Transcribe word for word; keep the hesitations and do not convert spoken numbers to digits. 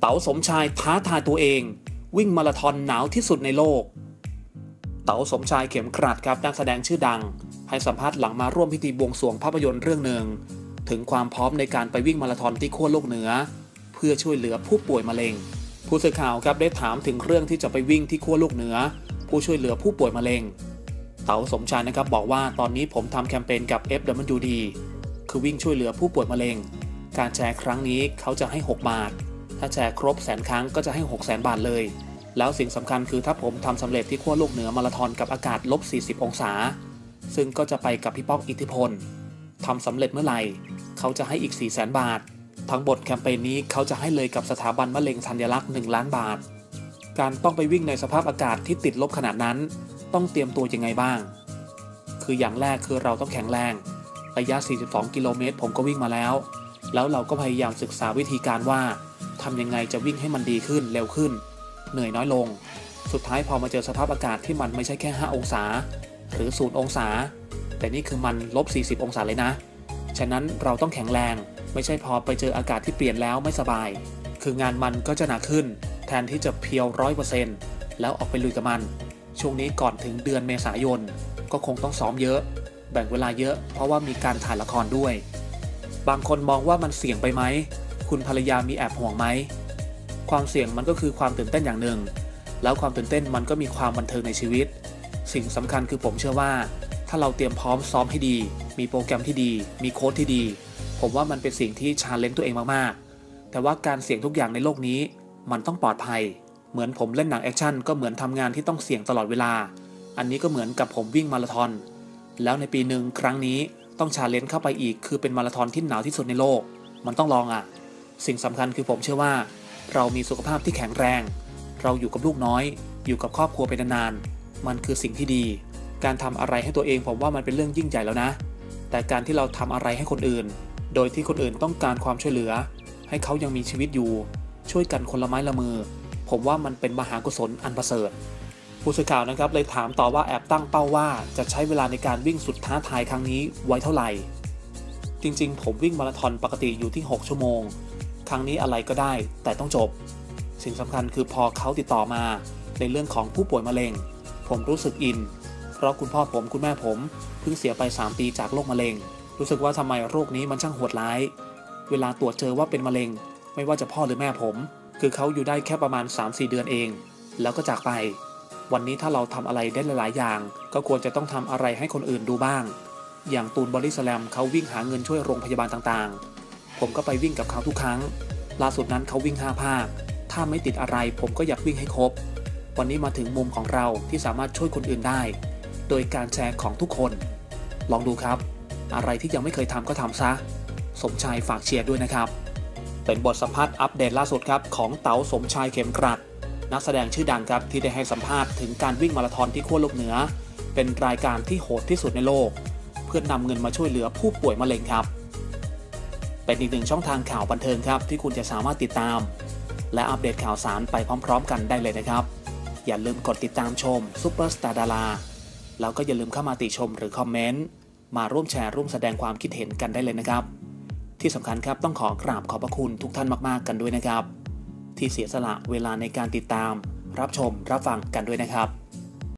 เต๋าสมชายท้าทายตัวเองวิ่งมาราธอนหนาวที่สุดในโลกเต๋าสมชายเข็มกลัดครับนักแสดงชื่อดังให้สัมภาษณ์หลังมาร่วมพิธีบวงสรวงภาพยนตร์เรื่องหนึ่งถึงความพร้อมในการไปวิ่งมาราธอนที่ขั้วโลกเหนือเพื่อช่วยเหลือผู้ป่วยมะเร็งผู้สื่อข่าวครับได้ถามถึงเรื่องที่จะไปวิ่งที่ขั้วโลกเหนือผู้ช่วยเหลือผู้ป่วยมะเร็งเต๋าสมชายนะครับบอกว่าตอนนี้ผมทำแคมเปญกับ เอฟ ดับเบิลยู ดี คือวิ่งช่วยเหลือผู้ป่วยมะเร็งการแชร์ครั้งนี้เขาจะให้หกบาทถ้าแชร์ครบแสนครั้งก็จะให้หกแสนบาทเลยแล้วสิ่งสำคัญคือถ้าผมทำสำเร็จที่ขั้วโลกเหนือมาราธอนกับอากาศลบสี่สิบองศาซึ่งก็จะไปกับพี่ป๊อกอิทธิพลทำสำเร็จเมื่อไหร่เขาจะให้อีกสี่แสนบาททั้งหมดแคมเปญนี้เขาจะให้เลยกับสถาบันมะเร็งธัญลักษณ์หนึ่งล้านบาทการต้องไปวิ่งในสภาพอากาศที่ติดลบขนาดนั้นต้องเตรียมตัวยังไงบ้างคืออย่างแรกคือเราต้องแข็งแรงระยะสี่สิบสองกิโลเมตรผมก็วิ่งมาแล้วแล้วเราก็พยายามศึกษาวิธีการว่าทำยังไงจะวิ่งให้มันดีขึ้นเร็วขึ้นเหนื่อยน้อยลงสุดท้ายพอมาเจอสภาพอากาศที่มันไม่ใช่แค่ห้าองศาหรือศูนย์องศาแต่นี่คือมันลบสี่สิบองศาเลยนะฉะนั้นเราต้องแข็งแรงไม่ใช่พอไปเจออากาศที่เปลี่ยนแล้วไม่สบายคืองานมันก็จะหนักขึ้นแทนที่จะเพียว ร้อยเปอร์เซ็นต์ แล้วออกไปลุยกับมันช่วงนี้ก่อนถึงเดือนเมษายนก็คงต้องซ้อมเยอะแบ่งเวลาเยอะเพราะว่ามีการถ่ายละครด้วยบางคนมองว่ามันเสี่ยงไปไหมคุณภรรยามีแอบห่วงไหมความเสี่ยงมันก็คือความตื่นเต้นอย่างหนึ่งแล้วความตื่นเต้นมันก็มีความบันเทิงในชีวิตสิ่งสำคัญคือผมเชื่อว่าถ้าเราเตรียมพร้อมซ้อมให้ดีมีโปรแกรมที่ดีมีโค้ชที่ดีผมว่ามันเป็นสิ่งที่ชาเลนจ์ตัวเองมากๆแต่ว่าการเสี่ยงทุกอย่างในโลกนี้มันต้องปลอดภัยเหมือนผมเล่นหนังแอคชั่นก็เหมือนทำงานที่ต้องเสี่ยงตลอดเวลาอันนี้ก็เหมือนกับผมวิ่งมาราธอนแล้วในปีหนึ่งครั้งนี้ต้องชาเลนจ์เข้าไปอีกคือเป็นมาราธอนที่หนาวที่สุดในโลกมันต้องลองอ่ะสิ่งสำคัญคือผมเชื่อว่าเรามีสุขภาพที่แข็งแรงเราอยู่กับลูกน้อยอยู่กับครอบครัวไปนานๆมันคือสิ่งที่ดีการทำอะไรให้ตัวเองผมว่ามันเป็นเรื่องยิ่งใหญ่แล้วนะแต่การที่เราทำอะไรให้คนอื่นโดยที่คนอื่นต้องการความช่วยเหลือให้เขายังมีชีวิตอยู่ช่วยกันคนละไม้ละมือผมว่ามันเป็นมหากุศลอันประเสริฐผู้สื่อข่าวนะครับเลยถามต่อว่าแอบตั้งเป้าว่าจะใช้เวลาในการวิ่งสุดท้าทายครั้งนี้ไว้เท่าไหร่จริงๆผมวิ่งมาราธอนปกติอยู่ที่หกชั่วโมงครั้งนี้อะไรก็ได้แต่ต้องจบสิ่งสำคัญคือพอเขาติดต่อมาในเรื่องของผู้ป่วยมะเร็งผมรู้สึกอินเพราะคุณพ่อผมคุณแม่ผมเพิ่งเสียไปสามปีจากโรคมะเร็งรู้สึกว่าทำไมโรคนี้มันช่างโหดร้ายเวลาตรวจเจอว่าเป็นมะเร็งไม่ว่าจะพ่อหรือแม่ผมคือเขาอยู่ได้แค่ประมาณ สามถึงสี่ เดือนเองแล้วก็จากไปวันนี้ถ้าเราทำอะไรได้หลายๆอย่างก็ควรจะต้องทำอะไรให้คนอื่นดูบ้างอย่างตูนบอดี้สแลมเขาวิ่งหาเงินช่วยโรงพยาบาลต่างๆผมก็ไปวิ่งกับเขาทุกครั้งล่าสุดนั้นเขาวิ่งห้าภาคถ้าไม่ติดอะไรผมก็อยากวิ่งให้ครบวันนี้มาถึงมุมของเราที่สามารถช่วยคนอื่นได้โดยการแชร์ของทุกคนลองดูครับอะไรที่ยังไม่เคยทำก็ทำซะสมชายฝากเชียร์ด้วยนะครับเป็นบทสัมภาษณ์อัปเดตล่าสุดครับของเต๋าสมชายเข็มกลัดนักแสดงชื่อดังครับที่ได้ให้สัมภาษณ์ถึงการวิ่งมาราธอนที่ขั้วโลกเหนือเป็นรายการที่โหดที่สุดในโลกเพื่อนำเงินมาช่วยเหลือผู้ป่วยมะเร็งครับเป็นอีกหนึ่งช่องทางข่าวบันเทิงครับที่คุณจะสามารถติดตามและอัปเดตข่าวสารไปพร้อมๆกันได้เลยนะครับอย่าลืมกดติดตามชมซุปเปอร์สตาร์ดาราแล้วก็อย่าลืมเข้ามาติชมหรือคอมเมนต์มาร่วมแชร์ร่วมแสดงความคิดเห็นกันได้เลยนะครับที่สำคัญครับต้องขอกราบขอบพระคุณทุกท่านมากๆกันด้วยนะครับที่เสียสละเวลาในการติดตามรับชมรับฟังกันด้วยนะครับ